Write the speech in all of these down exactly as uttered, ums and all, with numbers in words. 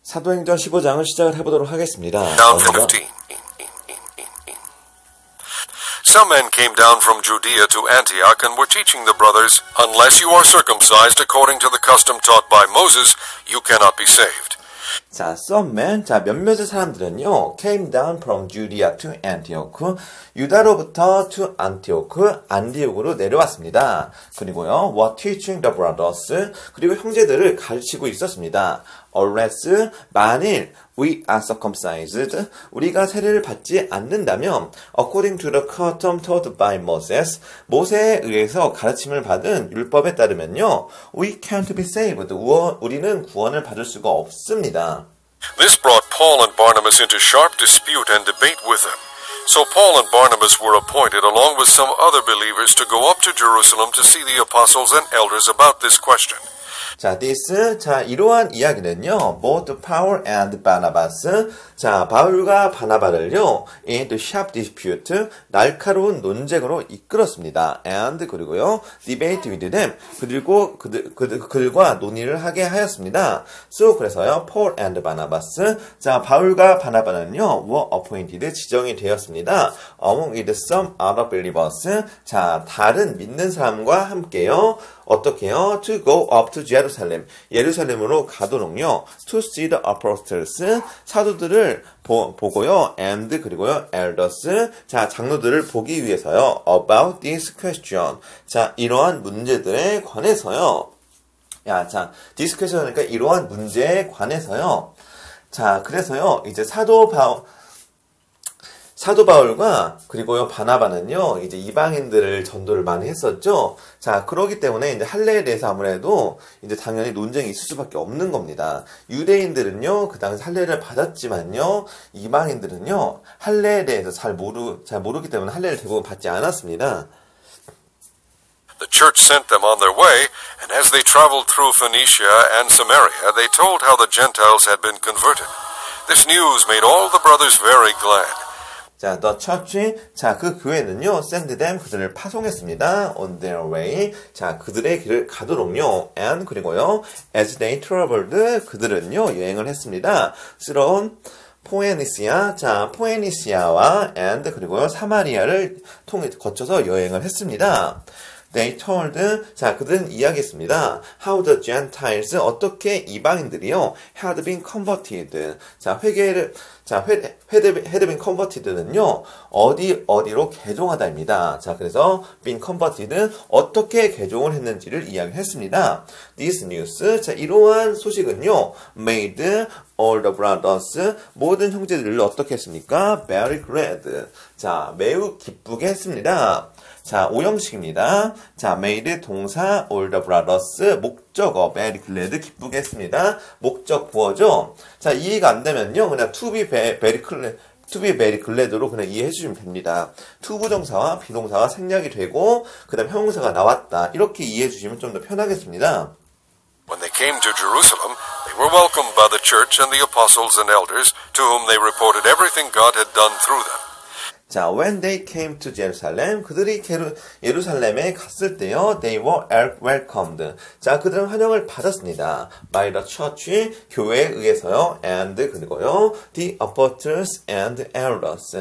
사도행전 십오 장을 시작을 해보도록 하겠습니다. Down from fifteen. Some men came down from Judea to Antioch and were teaching the brothers, unless you are circumcised according to the custom taught by Moses, you cannot be saved. 자, some men, 자, 몇몇의 사람들은요, came down from Judea to Antioch, 유다로부터 to Antioch, 안디옥으로 내려왔습니다. 그리고요, were teaching the brothers, 그리고 형제들을 가르치고 있었습니다. unless, 만일, we are circumcised, 우리가 세례를 받지 않는다면, according to the custom taught by Moses, 모세에 의해서 가르침을 받은 율법에 따르면요, we can't be saved, 우리는 구원을 받을 수가 없습니다. This brought Paul and Barnabas into sharp dispute and debate with them. So Paul and Barnabas were appointed, along with some other believers, to go up to Jerusalem to see the apostles and elders about this question. 자, this, 자, 이러한 이야기는요, both Paul and Barnabas, 자, 바울과 바나바를요, in the sharp dispute, 날카로운 논쟁으로 이끌었습니다. and, 그리고요, debate with them, 그리고 그들, 그들, 그들과 논의를 하게 하였습니다. so, 그래서요, Paul and Barnabas, 자, 바울과 바나바는요, were appointed, 지정이 되었습니다. among with some other believers, 자, 다른 믿는 사람과 함께요, 어떻게요? To go up to Jerusalem. 예루살렘으로 가도록요. To see the apostles. 사도들을 보, 보고요. And 그리고요. elders. 자, 장로들을 보기 위해서요. About this question. 자, 이러한 문제들에 관해서요. 야, 자, this question 그러니까 이러한 문제에 관해서요. 자, 그래서요. 이제 사도 바울 사도 바울과 그리고요 바나바는요 이제 이방인들을 전도를 많이 했었죠. 자, 그러기 때문에 이제 할례에 대해서 아무래도 이제 당연히 논쟁이 있을 수밖에 없는 겁니다. 유대인들은요 그 당시 할례를 받았지만요 이방인들은요 할례에 대해서 잘 모르 잘 모르기 때문에 할례를 대부분 받지 않았습니다. The church sent them on their way, and as they traveled through Phoenicia and Samaria, they told how the Gentiles had been converted. This news made all the brothers very glad. 자, the church, 자, 그 교회는요, send them, 그들을 파송했습니다. on their way. 자, 그들의 길을 가도록요. and, 그리고요, as they traveled, 그들은요, 여행을 했습니다. 스러운 포에니시아, 자, 포에니시아와 and, 그리고요, 사마리아를 통해, 거쳐서 여행을 했습니다. They told, 자, 그들은 이야기했습니다. How the Gentiles, 어떻게 이방인들이요, had been converted. 자, 회개를, 자, 회, had been converted는요, 어디, 어디로 개종하다입니다. 자, 그래서 been converted, 어떻게 개종을 했는지를 이야기했습니다. This news, 자, 이러한 소식은요, made all the brothers, 모든 형제들을 어떻게 했습니까? Very glad. 자, 매우 기쁘게 했습니다. 자, 오형식입니다. 자, made 동사 all the brothers 목적어 very glad 기쁘게 했습니다. 목적 부어죠. 자, 이해가 안 되면요. 그냥 to be very glad to be very glad로 그냥 이해해 주시면 됩니다. to 부정사와 비동사가 생략이 되고 그다음 형용사가 나왔다. 이렇게 이해해 주시면 좀 더 편하겠습니다. When they came to Jerusalem, they were welcomed by the church and the apostles and elders, to whom they reported everything God had done through them. 자, when they came to Jerusalem, 그들이 예루살렘에 갔을 때요, they were welcomed. 자, 그들은 환영을 받았습니다. by the church, 교회에 의해서요, and 그리고요, the apostles and elders,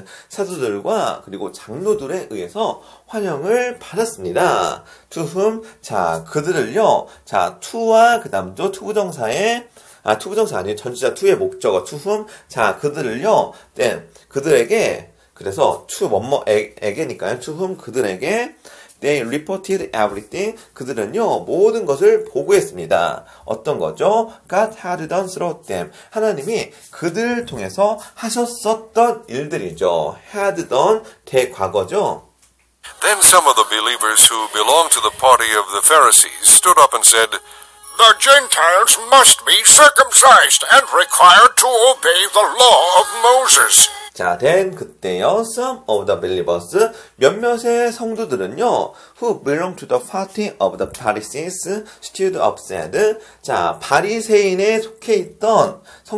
사도들과 그리고 장로들에 의해서 환영을 받았습니다. to whom, 자, 그들을요, 자, to와 그 다음도 to 부정사에 아, to 부정사 아니에요. 전치사 to의 목적어 to whom, 자, 그들을요, 네, 그들에게 그래서 to 뭐뭐에게니까요. to whom 그들에게 they reported everything. 그들은요 모든 것을 보고했습니다. 어떤 거죠? God had done through them. 하나님이 그들을 통해서 하셨었던 일들이죠. had done 대과거죠. Then some of the believers who belonged to the party of the Pharisees stood up and said, The Gentiles must be circumcised and required to obey the law of Moses. 자, then 그때요, some of the believers, 몇몇의 성도들은요, who belong to the party of the Pharisees, stood up said, 자, 바리새인에 속해 있던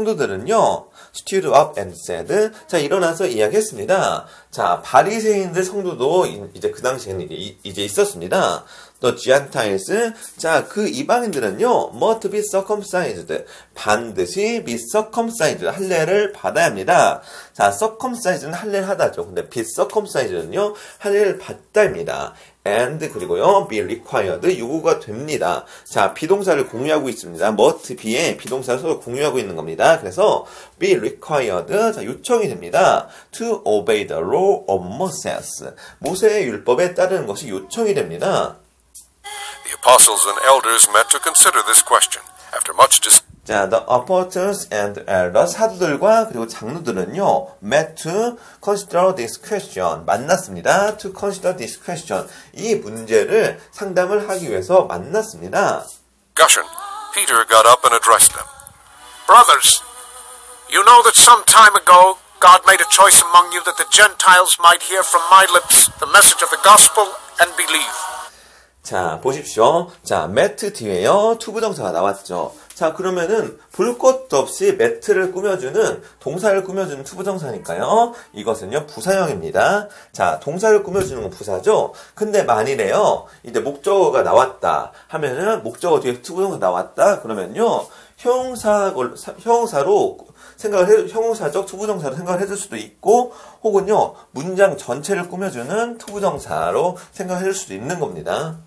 성도들은요, stood up and said, 자, 일어나서 이야기했습니다. 자, 바리새인들 성도도 이제 그 당시에는 이제 있었습니다. The Gentiles, 자, 그 이방인들은요, must be circumcised, 반드시 be circumcised, 할례를 받아야 합니다. 자, circumcised는 할례를 하다죠. 근데 be circumcised는요, 할례를 받다입니다. and 그리고요, be required, 요구가 됩니다. 자, 비동사를 공유하고 있습니다. must be에 비동사를 서로 공유하고 있는 겁니다. 그래서 be required, 자, 요청이 됩니다. to obey the law of Moses, 모세의 율법에 따르는 것이 요청이 됩니다. The apostles and elders met to consider this question. After much discussion, 자, the apostles and elders, 사도들과 그리고 장로들은요, met to consider this question, 만났습니다. to consider this question, 이 문제를 상담을 하기 위해서 만났습니다. Peter got up and addressed them. Brothers, you know that some time ago God made a choice among you that the Gentiles might hear from my lips the message of the gospel and believe. 자, 보십시오. 자, met 뒤에요, 투부정사가 나왔죠. 자, 그러면은 볼 것도 없이 매트를 꾸며주는, 동사를 꾸며주는 투부정사니까요. 이것은요, 부사형입니다. 자, 동사를 꾸며주는 건 부사죠. 근데 만일에요, 이제 목적어가 나왔다 하면은, 목적어 뒤에 투부정사 나왔다 그러면요, 형용사, 형용사로 생각을 해, 형용사적 투부정사로 생각을 해줄 수도 있고, 혹은요, 문장 전체를 꾸며주는 투부정사로 생각을 해줄 수도 있는 겁니다.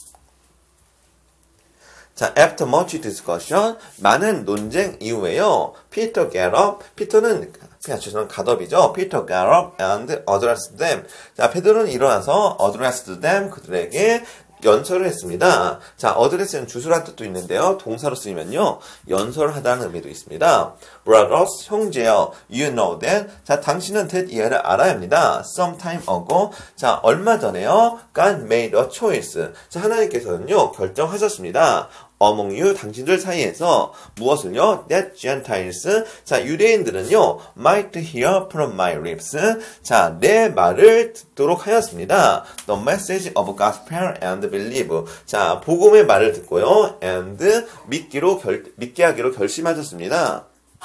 자, after much discussion, 많은 논쟁 이후에요, Peter got up, 피터는 그냥 죄송한 갓업이죠. Peter got up and addressed them. 자, 베드로는 일어나서 addressed them, 그들에게 연설을 했습니다. 자, address는 주술한 뜻도 있는데요. 동사로 쓰이면요, 연설을 하다는 의미도 있습니다. Brothers, 형제여, you know that. 자, 당신은 that 이해를 알아야 합니다. Some time ago. 자, 얼마 전에요, God made a choice. 자, 하나님께서는요, 결정하셨습니다. among you, 당신들 사이에서 무엇을요? That Gentiles, 자, 유대인들은요, might hear from my lips, 자, 내 말을 듣도록 하였습니다. The message of gospel and believe, 자, 복음의 말을 듣고요, and 믿기로 결, 믿게 하기로 결심하셨습니다.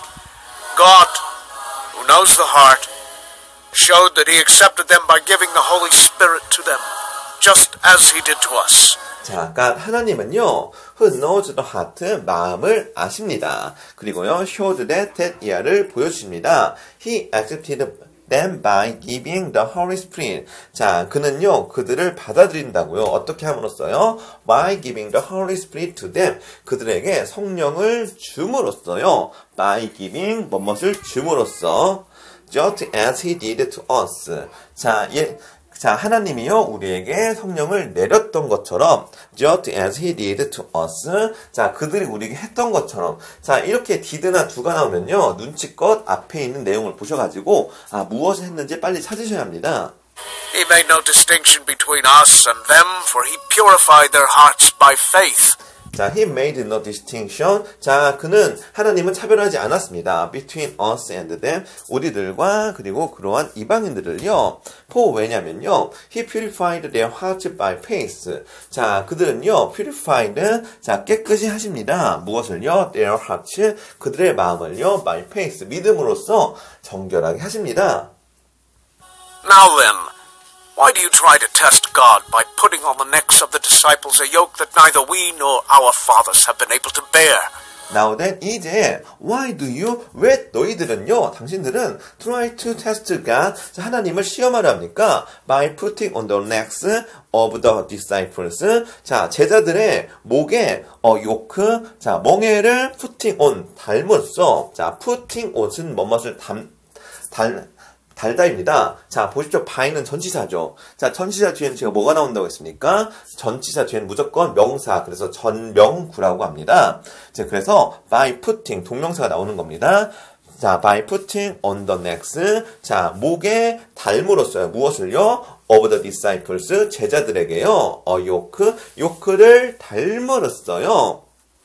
God, who knows the heart, showed that he accepted them by giving the Holy Spirit to them, just as he did to us. 자, 그러니까 하나님은요, who knows the heart, 마음을 아십니다. 그리고요, showed that, that 이하를 보여주십니다. He accepted them by giving the Holy Spirit. 자, 그는요, 그들을 받아들인다고요. 어떻게 함으로써요? By giving the Holy Spirit to them. 그들에게 성령을 줌으로써요. By giving, 뭐뭇을 줌으로써. Just as he did to us. 자, 예. 자, 하나님이요, 우리에게 성령을 내렸던 것처럼, just as he did to us. 자, 그들이 우리에게 했던 것처럼. 자, 이렇게 did나 do가 나오면요, 눈치껏 앞에 있는 내용을 보셔가지고, 아, 무엇을 했는지 빨리 찾으셔야 합니다. He made no distinction between us and them, for he purified their hearts by faith. 자, he made no distinction. 자, 그는, 하나님은 차별하지 않았습니다. between us and them. 우리들과, 그리고 그러한 이방인들을요. for, 왜냐면요. he purified their hearts by faith. 자, 그들은요, purified, 자, 깨끗이 하십니다. 무엇을요? their hearts, 그들의 마음을요, by faith, 믿음으로써 정결하게 하십니다. Now then, why do you try to test God by putting on the necks of the disciples a yoke that neither we nor our fathers have been able to bear? Now then, 이제 why do you, 왜 너희들은요, 당신들은 try to test God, 하나님을 시험하려 합니까? By putting on the necks of the disciples. 자, 제자들의 목에 어, 요크, 자, 멍에를 putting on, 달므로써. 자, putting on은 뭐뭇을 담, 달, 달다입니다. 자, 보십시오. by는 전치사죠. 자, 전치사 뒤에는 제가 뭐가 나온다고 했습니까? 전치사 뒤에는 무조건 명사, 그래서 전명구라고 합니다. 자, 그래서 by putting, 동명사가 나오는 겁니다. 자, by putting on the necks, 자, 목에 달므로써요. 무엇을요? of the disciples, 제자들에게요. 어, 요크, 요크를 달므로써요.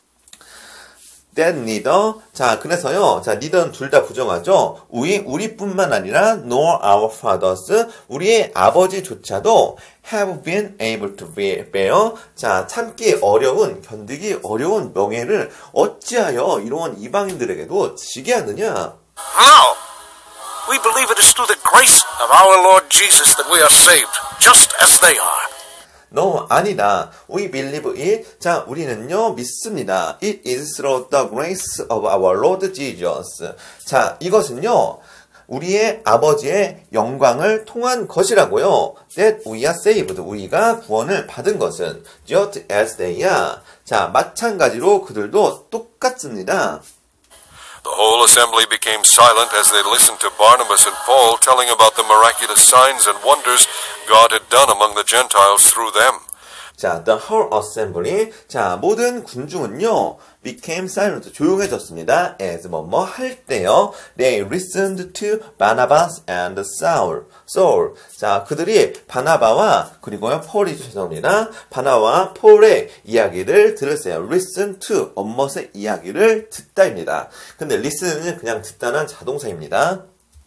that neither, 자, 그래서요, 자, neither는 둘 다 부정하죠. 우리, 우리뿐만 아니라 nor our fathers, 우리의 아버지조차도 have been able to bear, 자, 참기 어려운, 견디기 어려운 명예를 어찌하여 이러한 이방인들에게도 지게 하느냐? How? We believe it is through the grace of our Lord Jesus that we are saved, just as they are. No, 아니다. We believe it. 자, 우리는요, 믿습니다. It is through the grace of our Lord Jesus. 자, 이것은요, 우리의 아버지의 영광을 통한 것이라고요. That we are saved. 우리가 구원을 받은 것은 just as they are. 자, 마찬가지로 그들도 똑같습니다. The whole assembly became silent as they listened to Barnabas and Paul telling about the miraculous signs and wonders God had done among the Gentiles through them. 자, the whole assembly. 자, 모든 군중은요, became silent. 조용해졌습니다. as 뭐뭐 할 때요. They listened to Barnabas and Saul. Saul. 자, 그들이 바나바와 그리고요, 폴이죠. 죄송합니다. 바나바와 폴의 이야기를 들었어요. listen to, 엄못의 이야기를 듣다입니다. 근데 listen은 그냥 듣다는 자동사입니다.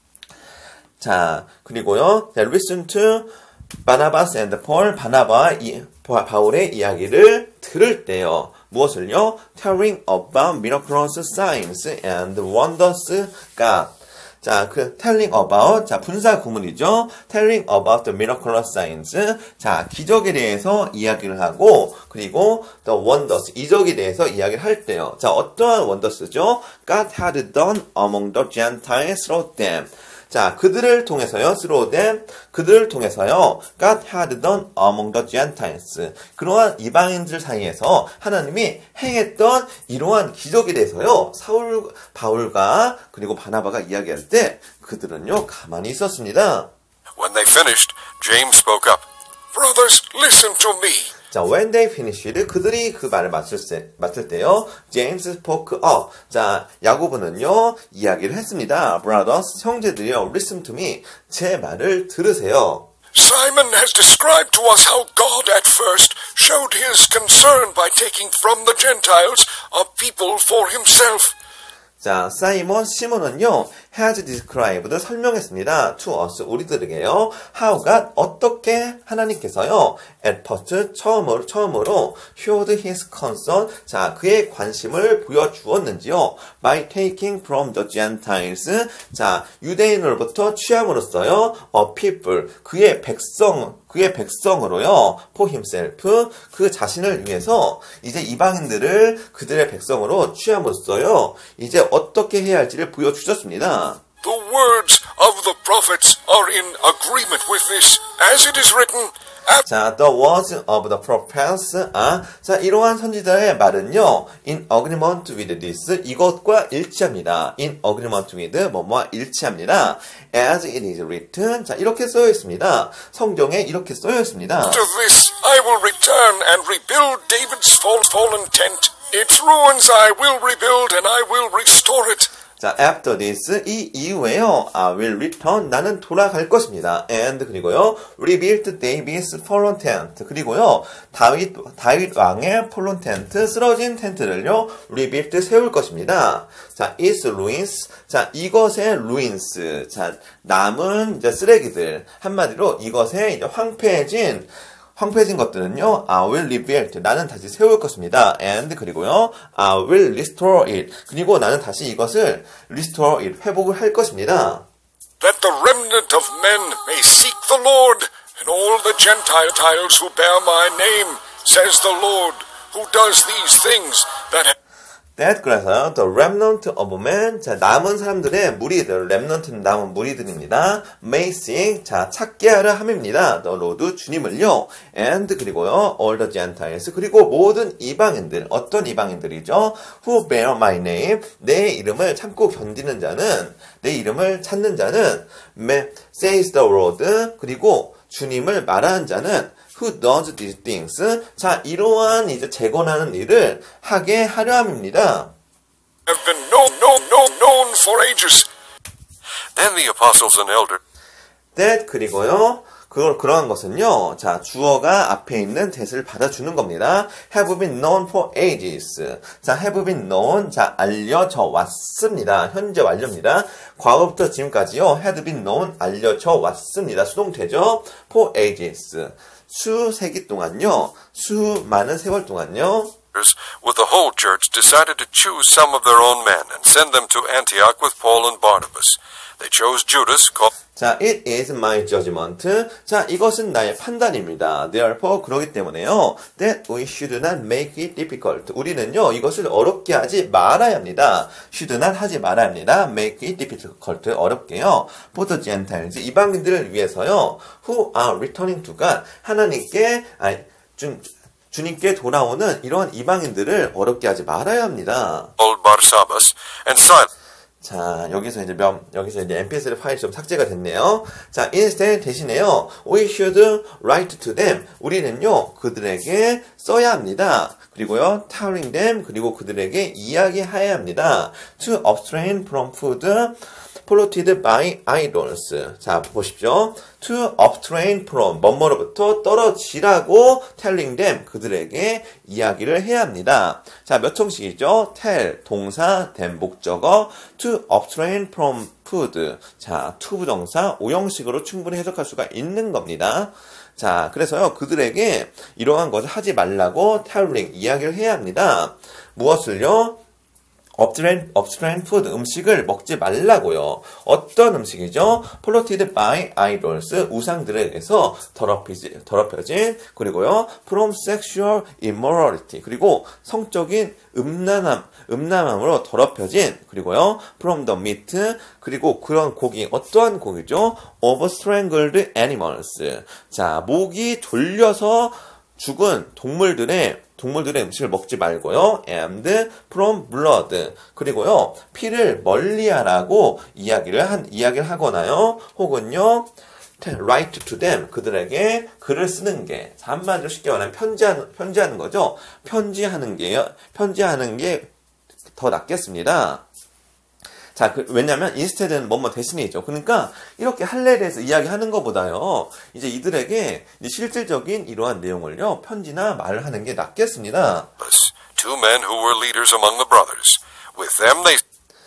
자, 그리고요, they listen to 바나바스 and Paul, 바나바와 이, 바울의 이야기를 들을 때요. 무엇을요? Telling about miraculous signs and wonders God. 자, 그 telling about, 자, 분사 구문이죠. telling about the miraculous signs. 자, 기적에 대해서 이야기를 하고, 그리고 the wonders, 이적에 대해서 이야기를 할 때요. 자, 어떠한 wonders죠? God had done among the Gentiles through them. 자, 그들을 통해서요, through them, 그들을 통해서요, God had done among the Gentiles. 그러한 이방인들 사이에서 하나님이 행했던 이러한 기적에 대해서요, 사울, 바울과 그리고 바나바가 이야기할 때 그들은요, 가만히 있었습니다. When they finished, James spoke up. Brothers, listen to me. 자, when they finished, 그들이 그 말을 마칠, 때, 마칠 때요, James spoke up. 자, 야고보는요, 이야기를 했습니다. Brothers, 형제들이요, listen to me. 제 말을 들으세요. Simon has described to us how God at first showed his concern by taking from the Gentiles a people for himself. 자, 사이먼, 시몬은요, has described, 설명했습니다. to us, 우리들에게요. how가 어떻게 하나님께서요, at first, 처음으로, 처음으로, showed his concern, 자, 그의 관심을 보여주었는지요. by taking from the Gentiles, 자, 유대인으로부터 취함으로써요, a people, 그의 백성, 그의 백성으로요, for himself, 그 자신을 위해서 이제 이방인들을 그들의 백성으로 취함으로써요, 이제 어떻게 해야 할지를 보여주셨습니다. The words of the prophets are in agreement with this, as it is written. 자, the words of the prophets, 아, 자, 이러한 선지자의 말은요, in agreement with this, 이것과 일치합니다. in agreement with, 뭐뭐와 일치합니다. as it is written, 자, 이렇게 써여 있습니다. 성경에 이렇게 써여 있습니다. To this I will return and rebuild David's fallen tent. Its ruins I will rebuild and I will restore it. 자, after this, 이 이후에요, I will return, 나는 돌아갈 것입니다. and, 그리고요, rebuild David's fallen tent. 그리고요, 다윗, 다윗 왕의 fallen tent, 쓰러진 텐트를요, rebuild, 세울 것입니다. 자, its ruins. 자, 이것의 ruins. 자, 남은 이제 쓰레기들. 한마디로 이것의 이제 황폐해진 황폐해진 것들은요, I will rebuild. 나는 다시 세울 것입니다. and 그리고요, I will restore it. 그리고 나는 다시 이것을 restore it. 회복을 할 것입니다. That the remnant of men may seek the Lord, and all the Gentiles who bear my name, says the Lord, who does these things that That, 그래서 the remnant of men, 자, 남은 사람들의 무리들, remnant는 남은 무리들입니다. may seek, 자, 찾게 하려 함입니다. the Lord, 주님을요. and, 그리고요, all the Gentiles, 그리고 모든 이방인들, 어떤 이방인들이죠? who bear my name, 내 이름을 참고 견디는 자는, 내 이름을 찾는 자는, says the Lord, 그리고 주님을 말하는 자는, who does these things? 자, 이러한 이제 재건하는 일을 하게 하려 함입니다. have been known, known, known, known for ages. Then the apostles and elders. that, 그리고요, 그, 그러한 것은요, 자, 주어가 앞에 있는 that을 받아주는 겁니다. have been known for ages. 자, have been known, 자, 알려져 왔습니다. 현재 완료입니다. 과거부터 지금까지요, had been known, 알려져 왔습니다. 수동태죠. for ages. 수세기 동안요, 수많은 세월 동안요, with the whole church decided to choose some of their own men and send them to Antioch with Paul and Barnabas. They chose Judas, called 자, it is my judgment. 자, 이것은 나의 판단입니다. Therefore, 그러기 때문에요. That we should not make it difficult. 우리는요, 이것을 어렵게 하지 말아야 합니다. should not 하지 말아야 합니다. make it difficult. 어렵게요. For the Gentiles. 이방인들을 위해서요. Who are returning to God. 하나님께, 아니, 준, 주님께 돌아오는 이러한 이방인들을 어렵게 하지 말아야 합니다. Barsabbas, and Silas. 자, 여기서 이제 명, 여기서 이제 엠피쓰리 파일이 좀 삭제가 됐네요. 자, instead 대신에요. We should write to them. 우리는요, 그들에게 써야 합니다. 그리고요, telling them. 그리고 그들에게 이야기해야 합니다. To abstain from food polluted by idols. 자, 보십시오. To abstain from, 뭐뭐로부터 떨어지라고 telling them, 그들에게 이야기를 해야 합니다. 자, 몇 형식이죠? tell, 동사, then 목적어, to abstain from food. 자, to 부정사, 오형식으로 충분히 해석할 수가 있는 겁니다. 자, 그래서요, 그들에게 이러한 것을 하지 말라고 telling, 이야기를 해야 합니다. 무엇을요? 업스트레인, 업스트레인 푸드, 음식을 먹지 말라고요. 어떤 음식이죠? polluted by idols, 우상들에 의해서 더럽히지, 더럽혀진, 그리고요, from sexual immorality, 그리고 성적인 음란함, 음란함으로 더럽혀진, 그리고요, from the meat, 그리고 그런 고기, 어떠한 고기죠? of strangled animals. 자, 목이 졸려서 죽은 동물들의 동물들의 음식을 먹지 말고요. and from blood. 그리고요. 피를 멀리하라고 이야기를 한 이야기를 하거나요. 혹은요. write to them. 그들에게 글을 쓰는 게 한마디로 쉽게 말하면 편지하는 편지하는 거죠. 편지하는 게요. 편지하는 게 더 낫겠습니다. 자, 그, 왜냐면, instead는 뭐뭐 대신이죠. 그러니까, 이렇게 할례에 대해서 이야기하는 것보다요, 이제 이들에게 이제 실질적인 이러한 내용을요, 편지나 말을 하는 게 낫겠습니다. Two men who were leaders among the brothers. With them they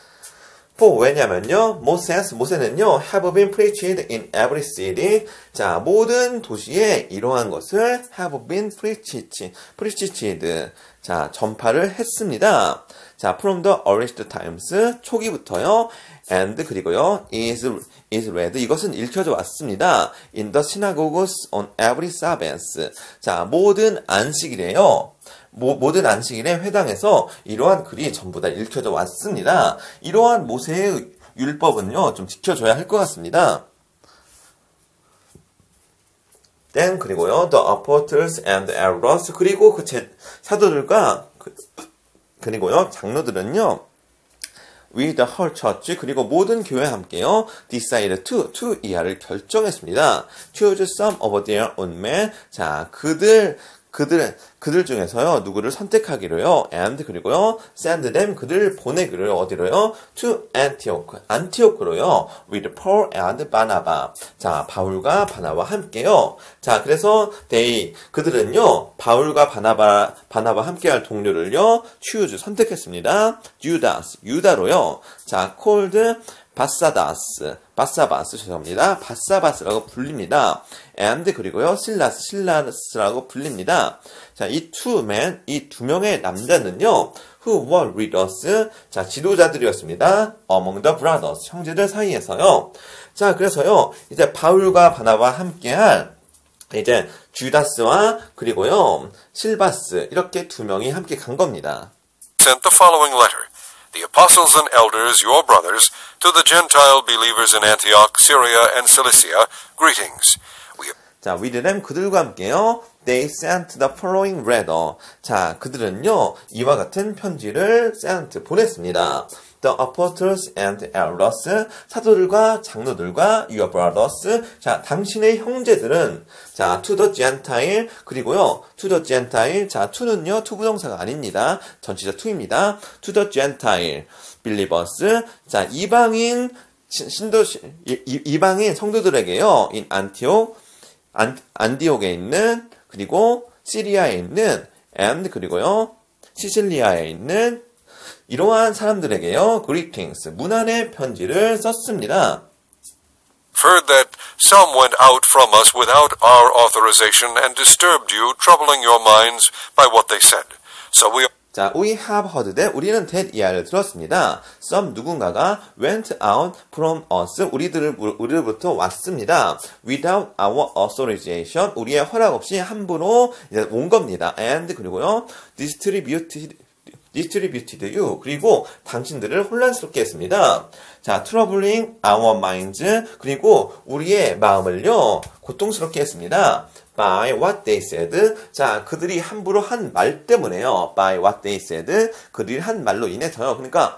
For, 왜냐면요, 모세스, 모세는요, have been preached in every city. 자, 모든 도시에 이러한 것을 have been preached, preached. 자, 전파를 했습니다. 자, from the earliest times, 초기부터요, and, 그리고요, is, is read. 이것은 읽혀져 왔습니다. in the synagogues on every Sabbath. 자, 모든 안식일에요. 모, 모든 안식일에 회당에서 이러한 글이 전부 다 읽혀져 왔습니다. 이러한 모세의 율법은요, 좀 지켜줘야 할 것 같습니다. then, 그리고요, the apostles and elders, 그리고 그 제, 사도들과, 그, 그리고요, 장로들은요, with the whole church, 그리고 모든 교회와 함께요, decide to, to 이하를 결정했습니다. choose some of their own men. 자, 그들, 그들, 그들 중에서요, 누구를 선택하기로요, and, 그리고요, send them, 그들을 보내기로요, 어디로요? to Antioch, 안티오크로요, with Paul and Barnabas. 자, 바울과 바나바와 함께요. 자, 그래서 they, 그들은요, 바울과 바나바, 바나바와 함께할 동료를요, choose, 선택했습니다. Judas, 유다로요. 자, called 바사다스, 바사바스, 죄송합니다. 바사바스라고 불립니다. and, 그리고요, 실라스, 실라스라고 불립니다. 자, 이 two men, 이 두 명의 남자는요, who were leaders, 자, 지도자들이었습니다. among the brothers, 형제들 사이에서요. 자, 그래서요, 이제 바울과 바나바와 함께할, 이제, 주다스와, 그리고요, 실바스, 이렇게 두 명이 함께 간 겁니다. sent the following letter. The apostles and elders, your brothers, to the Gentile believers in Antioch, Syria, and Cilicia, greetings. We 자, with them, 그들과 함께요, they sent the following letter. 자, 그들은요, 이와 같은 편지를 sent, 보냈습니다. The apostles and elders, 사도들과 장로들과 your brothers, 자, 당신의 형제들은, 자, to the Gentile, 그리고요, to the Gentile, 자, to는요, to 부정사가 아닙니다. 전치사 to입니다. to the Gentile believers, 자, 이방인, 신도, 이방인 성도들에게요, in Antioch, 안, 안디옥에 있는, 그리고 시리아에 있는, and, 그리고요, 시실리아에 있는, 이러한 사람들에게요, greetings, 문안의 편지를 썼습니다. heard that some went out from us without our authorization and disturbed you, troubling your minds by what they said. So we 자, we have heard that 우리는 that 이야기를 들었습니다. some 누군가가 went out from us 우리들을 우리로부터 왔습니다. without our authorization 우리의 허락 없이 함부로 이제 온 겁니다. and 그리고요 distributed distributed you 그리고 당신들을 혼란스럽게 했습니다. 자, troubling our minds 그리고 우리의 마음을요 고통스럽게 했습니다. by what they said 자, 그들이 함부로 한 말 때문에요. by what they said 그들이 한 말로 인해서요. 그러니까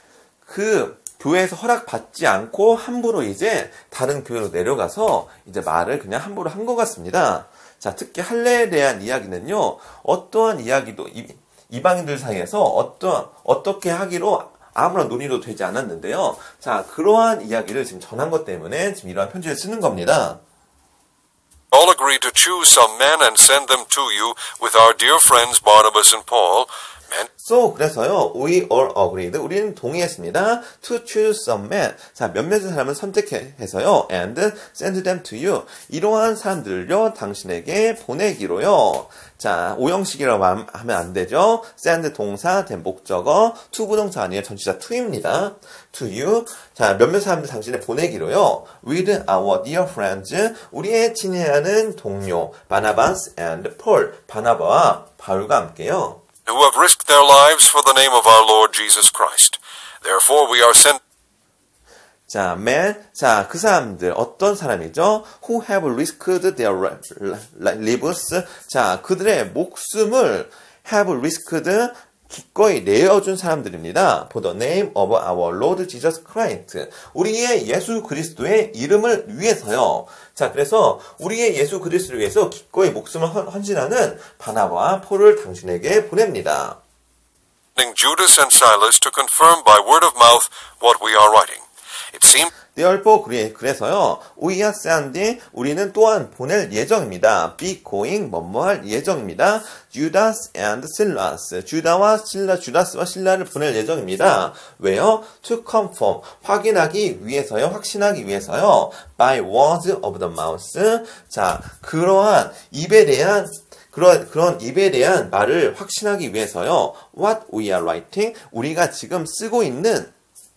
그 교회에서 허락받지 않고 함부로 이제 다른 교회로 내려가서 이제 말을 그냥 함부로 한 것 같습니다. 자, 특히 할례에 대한 이야기는요. 어떠한 이야기도 이, 이방인들 사이에서 어떠, 어떻게 하기로 아무런 논의도 되지 않았는데요. 자, 그러한 이야기를 지금 전한 것 때문에 지금 이러한 편지를 쓰는 겁니다. All agreed to choose some men and send them to you with our dear friends Barnabas and Paul. Men So, 그래서요, we all agreed. 우리는 동의했습니다. To choose some men. 자, 몇몇의 사람을 선택해서요, and send them to you. 이러한 사람들을요, 당신에게 보내기로요. 자, 오형식이라고 하면 안 되죠. send 동사, then 목적어, to 부동사 아니에요. 전치사 to입니다. to you. 자, 몇몇 사람들 당신에 보내기로요. with our dear friends. 우리의 친애하는 동료, 바나바스 and Paul. 바나바와 바울과 함께요. who have risked their lives for the name of our Lord Jesus Christ. Therefore we are sent 자, men, 자, 그 사람들, 어떤 사람이죠? Who have risked their lives. 자, 그들의 목숨을 have risked, 기꺼이 내어준 사람들입니다. For the name of our Lord Jesus Christ. 우리의 예수 그리스도의 이름을 위해서요. 자, 그래서 우리의 예수 그리스도를 위해서 기꺼이 목숨을 헌신하는 바나바와 폴을 당신에게 보냅니다. Judas and Silas to confirm by word of mouth what we are writing. It seemed Therefore, 그래서요, we are sending, 우리는 또한 보낼 예정입니다. be going, 뭐뭐할 예정입니다. Judas and Silas, 주다와 실라, 주다스와 실라를 보낼 예정입니다. 왜요? To confirm, 확인하기 위해서요, 확신하기 위해서요. by words of the mouth. 자, 그러한 입에 대한 그런, 그런 입에 대한 말을 확신하기 위해서요. What we are writing, 우리가 지금 쓰고 있는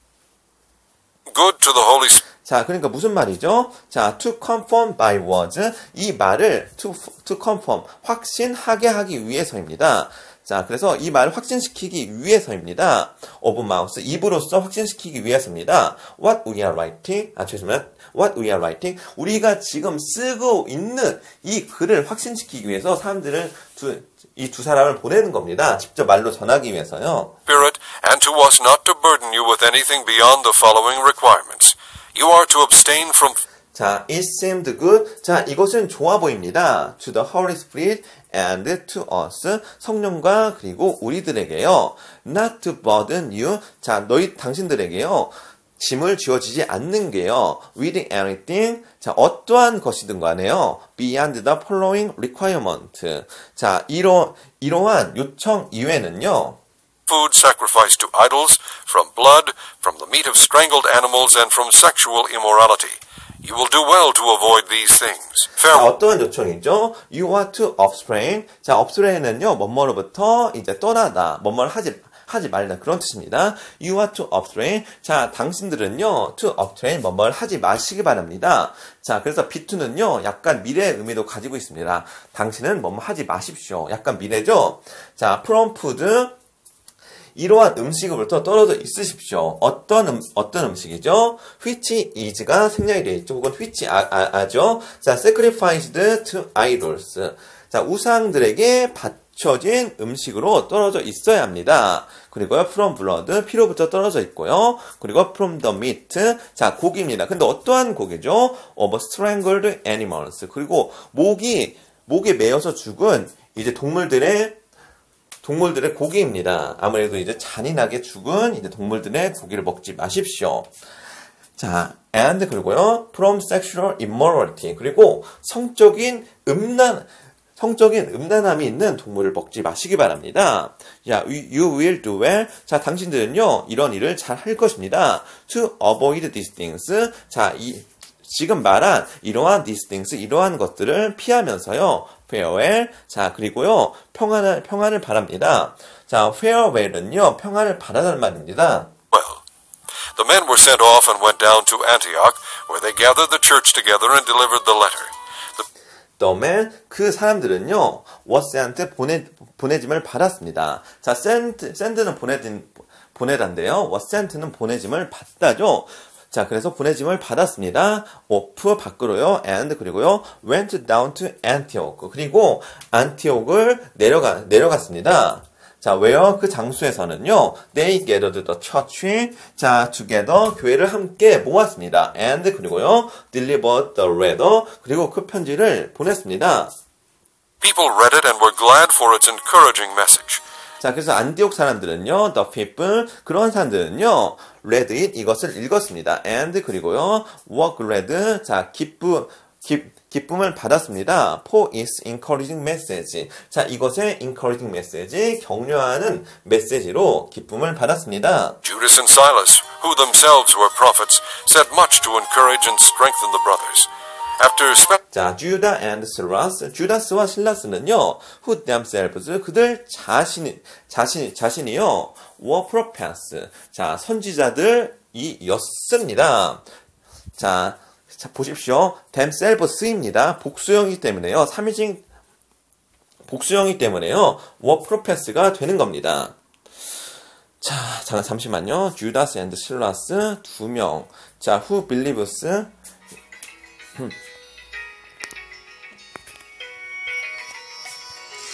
good to the Holy Spirit. 자, 그러니까 무슨 말이죠? 자, to confirm by words. 이 말을 to, to confirm, 확신하게 하기 위해서입니다. 자, 그래서 이 말을 확신시키기 위해서입니다. of mouth, 입으로써 확신시키기 위해서입니다. What we are writing, 아, 죄송합니다. What we are writing, 우리가 지금 쓰고 있는 이 글을 확신시키기 위해서 사람들을 두, 이 두 사람을 보내는 겁니다. 직접 말로 전하기 위해서요. Spirit, and to us not to burden you with anything beyond the following requirements. You are to abstain from 자, it seemed good. 자, 이것은 좋아 보입니다. To the Holy Spirit and to us. 성령과 그리고 우리들에게요. Not to burden you. 자, 너희 당신들에게요. 짐을 지어지지 않는 게요. With anything. 자, 어떠한 것이든 간에요. Beyond the following requirement. 자, 이러, 이러한 요청 이외에는요. food sacrificed to idols, from blood, from the meat of strangled animals, and from sexual immorality. You will do well to avoid these things. 자, Farewell. 어떠한 요청이죠? You are to abstain. 자, abstain은요, 뭐뭐로부터 이제 떠나다, 뭐뭐를 하지, 하지 말다. 그런 뜻입니다. You are to abstain. 자, 당신들은요, to abstain, 뭐뭐를 하지 마시기 바랍니다. 자, 그래서 비 투는요, 약간 미래의 의미도 가지고 있습니다. 당신은 뭐뭐 하지 마십시오. 약간 미래죠? 자, from food. 이러한 음식으로부터 떨어져 있으십시오. 어떤 음, 어떤 음식이죠? which is가 생략이 되어 있죠. 혹은 which are, are죠. 자, sacrificed to idols. 자, 우상들에게 바쳐진 음식으로 떨어져 있어야 합니다. 그리고요, from blood, 피로부터 떨어져 있고요. 그리고 from the meat, 자, 고기입니다. 근데 어떠한 고기죠? of strangled animals. 그리고 목이, 목에 매여서 죽은 이제 동물들의 동물들의 고기입니다. 아무래도 이제 잔인하게 죽은 이제 동물들의 고기를 먹지 마십시오. 자, and 그리고요, from sexual immorality. 그리고 성적인 음란, 성적인 음란함이 있는 동물을 먹지 마시기 바랍니다. 야, you will do well. 자, 당신들은요, 이런 일을 잘 할 것입니다. To avoid these things. 자, 이, 지금 말한 이러한 these things, 이러한 것들을 피하면서요. farewell. 자, 그리고요. 평안을, 평안을 바랍니다. 자, farewell은요. 평안을 바라는 말입니다. Well, the men were sent off and went down to Antioch, where they gathered the church together and delivered the letter. The The man, 그 사람들은요. was sent, 보내, 보내짐을 받았습니다. 자, send, send는 보내진, 보내다인데요. was sent는 보내짐을 받다죠. 자, 그래서 보내짐을 받았습니다. off 밖으로요. and 그리고요. went down to Antioch. 그리고 안티옥을 내려가 내려갔습니다. 자, where 그 장소에서는요. They gathered the church. 자, together 교회를 함께 모았습니다. and 그리고요. delivered the letter. 그리고 그 편지를 보냈습니다. people read it and were glad for its encouraging message. 자, 그래서 안디옥 사람들은요, the people, 그런 사람들은요, read it, 이것을 읽었습니다. and, 그리고요, were glad, 자, 기쁨, 기, 기쁨을 받았습니다. for its encouraging message. 자, 이것의 encouraging message, 격려하는 메시지로 기쁨을 받았습니다. Judas and Silas, who themselves were prophets, said much to encourage and strengthen the brothers. After spe- 자, 주다 and 실라스, 주다스와 실라스는요, who themselves, 그들 자신, 자신, 자신이요, were prophets, 자, 선지자들이었습니다. 자, 자, 보십시오. themselves입니다. 복수형이기 때문에요, 삼인칭 복수형이기 때문에요, were prophets가 되는 겁니다. 자, 자, 잠시만요. 주다스 and 실라스 두 명. 자, who believes,